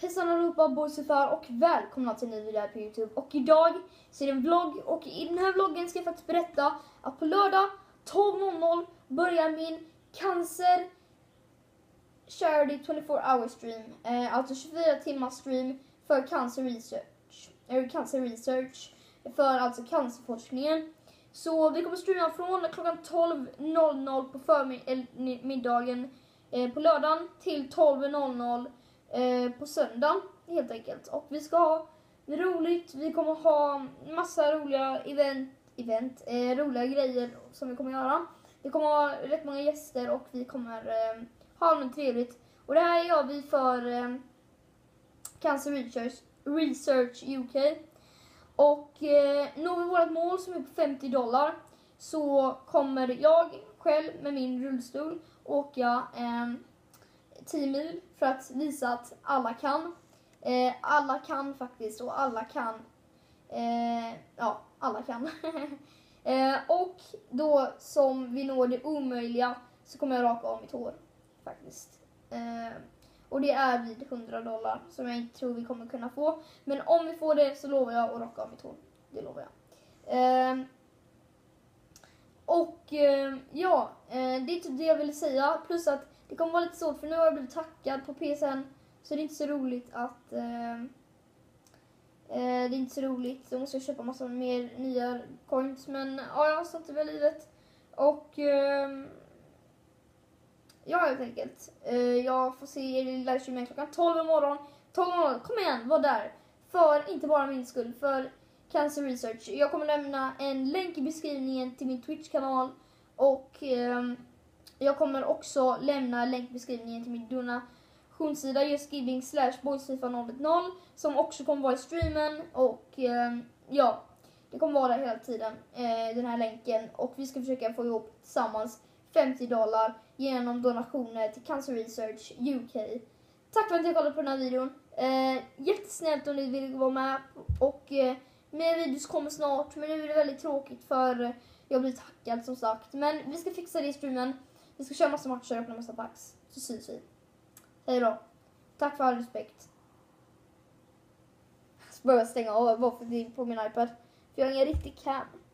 Hejsan allihopa, Boysifar och välkomna till en ny video här på Youtube. Och idag så är det en vlogg och i den här vloggen ska jag faktiskt berätta att på lördag 12:00 börjar min cancer charity 24 hour stream. Alltså 24 timmars stream för cancer research för alltså cancerforskningen. Så vi kommer streama från klockan 12:00 på förmiddagen på lördagen till 12:00 på söndag helt enkelt. Och vi ska ha roligt, vi kommer ha massa roliga roliga grejer som vi kommer göra. Vi kommer ha rätt många gäster och vi kommer ha något trevligt. Och det här gör vi för Cancer Research UK. Och når vi vårt mål som är på $50 så kommer jag själv med min rullstol åka 10 mil för att visa att alla kan. Alla kan faktiskt och alla kan. Alla kan. Och då som vi når det omöjliga så kommer jag raka av mitt hår faktiskt. Och det är vid $100 som jag inte tror vi kommer kunna få. Men om vi får det så lovar jag att raka av mitt hår. Det lovar jag. Det är typ det jag ville säga. Plus att det kommer vara lite svårt för nu har jag blivit tackad på PSN. Så det är inte så roligt att... det är inte så roligt. Så måste jag köpa massa mer nya coins. Men ja, sånt är väl livet. Och... ja, helt enkelt. Jag får se er i livestreamen klockan 12 imorgon. 12:00, kom igen, var där. För inte bara min skull, för Cancer Research. Jag kommer lämna en länk i beskrivningen till min Twitch-kanal. Och jag kommer också lämna en länk i beskrivningen till min donationssida justgiving/boysfifa010 som också kommer vara i streamen. Och det kommer vara där hela tiden, den här länken. Och vi ska försöka få ihop tillsammans $50 genom donationer till Cancer Research UK. Tack för att ni kollade på den här videon. Jättesnällt om ni vill vara med. Och mer videos kommer snart. Men nu är det väldigt tråkigt för jag blir tackad som sagt. Men vi ska fixa det i streamen. Vi ska köra massa matcher och öppna massa packs. Så syns vi. Hej då. Tack för all respekt. Jag ska börja stänga av varför det är på min iPad. För jag har ingen riktig cam.